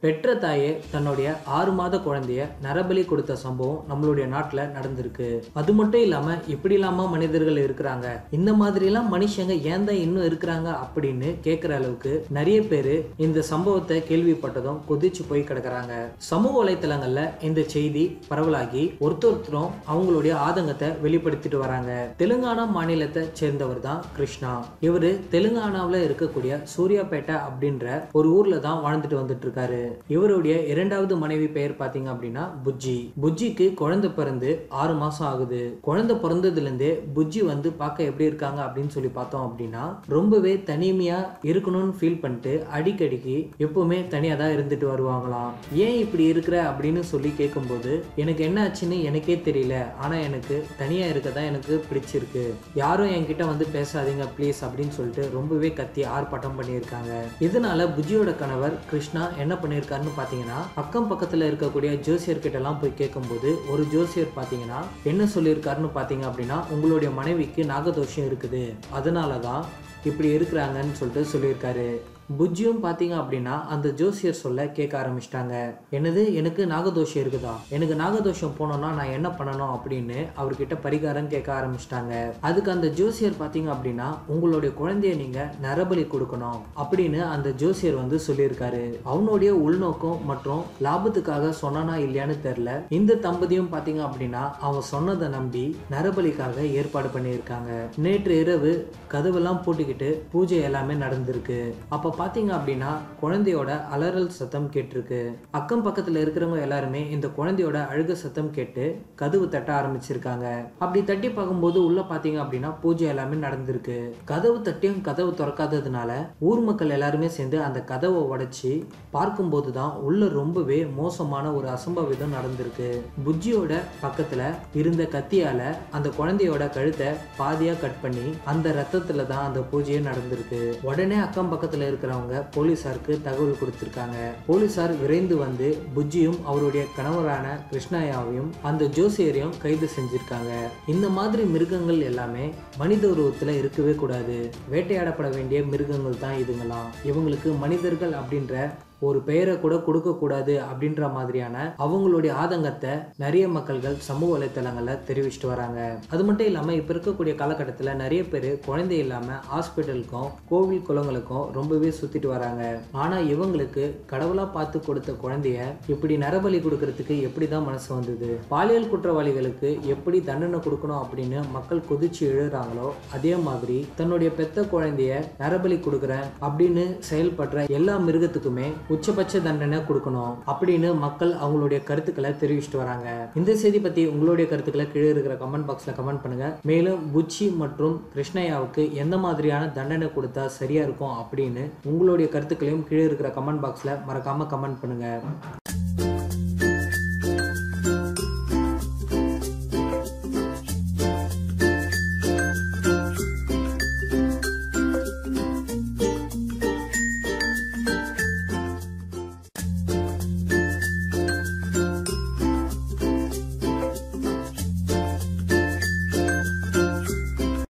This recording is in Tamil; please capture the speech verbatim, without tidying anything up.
பெற்ற தாயே தன்னுடைய ஆறு மாத குழந்தைய நரபலி கொடுத்த சம்பவம் நம்மளுடைய நாட்டில் நடந்திருக்கு. அது மட்டும் இல்லாம இப்படி இல்லாம மனிதர்கள் இருக்கிறாங்க, இந்த மாதிரி எல்லாம் மனுஷங்க ஏன் தான் இன்னும் இருக்கிறாங்க அப்படின்னு கேட்கிற அளவுக்கு நிறைய பேரு இந்த சம்பவத்தை கேள்விப்பட்டதும் கொதிச்சு போய் கிடக்குறாங்க. சமூக வலைத்தளங்கள்ல இந்த செய்தி பரவலாகி ஒருத்தரும் அவங்களுடைய ஆதங்கத்தை வெளிப்படுத்திட்டு வராங்க. தெலுங்கானா மாநிலத்தை சேர்ந்தவர் தான் கிருஷ்ணா. இவரு தெலுங்கானாவில் இருக்கக்கூடிய சூர்யாபேட்டை அப்படின்ற ஒரு ஊர்ல தான் வாழ்ந்துட்டு வந்துட்டு இருக்காரு. இவருடைய இரண்டாவது மனைவி பெயர் பாத்தீங்க அப்படின்னா புஜ்ஜி. புஜ்ஜிக்கு குழந்தை பிறந்து ஆறு மாசம் ஆகுது. குழந்தை பிறந்ததுல இருந்தே புஜ்ஜி வந்து பார்க்க எப்படி இருக்காங்க அப்படின்னு சொல்லி பார்த்தோம் அப்படின்னா ரொம்பவே தனிமையா இருக்கணும்னு ஃபீல் பண்ணிட்டு அடிக்கடிக்கு எப்பவுமே தனியா தான் இருந்துட்டு வருவாங்களாம். ஏன் இப்படி இருக்கிற அப்படின்னு சொல்லி கேட்கும்போது எனக்கு என்ன ஆச்சுன்னு எனக்கே தெரியல, ஆனா எனக்கு தனியா இருக்கதான் எனக்கு பிடிச்சிருக்கு, யாரும் என்கிட்ட வந்து பேசாதீங்க ப்ளீஸ் அப்படின்னு சொல்லிட்டு ரொம்பவே கத்தி ஆர்ப்பாட்டம் பண்ணியிருக்காங்க. இதனால புஜ்ஜியோட கணவர் கிருஷ்ணா என்ன பண்ணிருக்காருன்னு பாத்தீங்கன்னா அக்கம் பக்கத்துல இருக்கக்கூடிய ஜோசியர் கிட்ட எல்லாம் போய் கேட்கும்போது ஒரு ஜோசியர் பாத்தீங்கன்னா என்ன சொல்லியிருக்காருன்னு பாத்தீங்க அப்படின்னா உங்களுடைய மனைவிக்கு நாகதோஷம் இருக்குது, அதனாலதான் இப்படி இருக்கிறாங்கன்னு சொல்லிட்டு சொல்லியிருக்காரு. புஜ்ஜியும் பாத்தீங்க அப்படின்னா அந்த ஜோசியர் சொல்ல கேட்க ஆரம்பிச்சிட்டாங்க. என்னது, எனக்கு நாகதோஷம் இருக்குதா, எனக்கு நாகதோஷம் போனோம்னா நான் என்ன பண்ணணும் அப்படின்னு அவர்கிட்ட பரிகாரம் கேட்க ஆரம்பிச்சிட்டாங்க. அதுக்கு அந்த ஜோசியர் பாத்தீங்க அப்படின்னா உங்களுடைய குழந்தைய நீங்க நரபலி கொடுக்கணும் அப்படின்னு அந்த ஜோசியர் வந்து சொல்லியிருக்காரு. அவனுடைய உள்நோக்கம் மற்றும் லாபத்துக்காக சொன்னானா இல்லையான்னு தெரியல. இந்த தம்பதியும் பாத்தீங்க அப்படின்னா அவன் சொன்னதை நம்பி நரபலிக்காக ஏற்பாடு பண்ணியிருக்காங்க. நேற்று இரவு கதவெல்லாம் பூட்டிக்கிட்டு பூஜை எல்லாமே நடந்திருக்கு. அப்ப பாத்தீங்க அப்படின்னா குழந்தையோட அலறல் சத்தம் கேட்டிருக்கு. அக்கம் பக்கத்துல இருக்கிறவங்க எல்லாருமே இந்த குழந்தையோட அழுக சத்தம் கேட்டு கதவு தட்ட ஆரம்பிச்சிருக்காங்க. அப்படி தட்டி பார்க்கும்போது உள்ள பாத்தீங்க அப்படின்னா பூஜை எல்லாமே நடந்திருக்கு. கதவு தட்டியும் கதவு திறக்காததுனால ஊர் மக்கள் எல்லாருமே சேர்ந்து அந்த கதவை உடைச்சி பார்க்கும்போது தான் உள்ள ரொம்பவே மோசமான ஒரு அசம்பாவிதம் நடந்திருக்கு. புஜ்ஜியோட பக்கத்துல இருந்த கத்தியால அந்த குழந்தையோட கழுத்தை பாதியா கட் பண்ணி அந்த ரத்தத்துல தான் அந்த பூஜையே நடந்திருக்கு. உடனே அக்கம் பக்கத்துல இருக்கிறவங்க போலீசாருக்கு தகவல் கொடுத்திருக்காங்க. போலீசார் விரைந்து வந்து புஜ்ஜியும் அவருடைய கணவரான கிருஷ்ணாயாவையும் அந்த ஜோசியரையும் கைது செஞ்சிருக்காங்க. இந்த மாதிரி மிருகங்கள் எல்லாமே மனித உருவத்துல இருக்கவே கூடாது, வேட்டையாடப்பட வேண்டிய மிருகங்கள் தான் இதுங்களாம். இவங்களுக்கு மனிதர்கள் அப்படின்ற ஒரு பெயரை கூட கொடுக்க கூடாது அப்படின்ற மாதிரியான அவங்களுடைய ஆதங்கத்தை நிறைய மக்கள்கள் சமூக வலைத்தளங்கள்ல தெரிவிச்சுட்டு வராங்க. அது மட்டும் இல்லாம இப்ப இருக்கக்கூடிய காலகட்டத்துல நிறைய பேர் குழந்தை இல்லாம ஹாஸ்பிட்டலுக்கும் கோவில் குளங்களுக்கும் ரொம்பவே சுத்திட்டு வராங்க. ஆனா இவங்களுக்கு கடவுளா பார்த்து கொடுத்த குழந்தைய இப்படி நரபலி கொடுக்கறதுக்கு எப்படிதான் மனசு வந்தது? பாலியல் குற்றவாளிகளுக்கு எப்படி தண்டனை கொடுக்கணும் அப்படின்னு மக்கள் கொதிச்சு எழுறாங்களோ அதே மாதிரி தன்னுடைய பெத்த குழந்தைய நரபலி கொடுக்குறேன் அப்படின்னு செயல்படுற எல்லா மிருகத்துக்குமே உச்சபட்ச தண்டனை கொடுக்கணும் அப்படின்னு மக்கள் அவங்களுடைய கருத்துக்களை தெரிவிச்சுட்டு வராங்க. இந்த செய்தி பத்தி உங்களுடைய கருத்துக்களை கீழே இருக்கிற கமெண்ட் பாக்ஸ்ல கமெண்ட் பண்ணுங்க. மேலும் புஜ்ஜி மற்றும் கிருஷ்ணயாவுக்கு எந்த மாதிரியான தண்டனை கொடுத்தா சரியா இருக்கும் அப்படின்னு உங்களுடைய கருத்துக்களையும் கீழே இருக்கிற கமெண்ட் பாக்ஸ்ல மறக்காம கமெண்ட் பண்ணுங்க.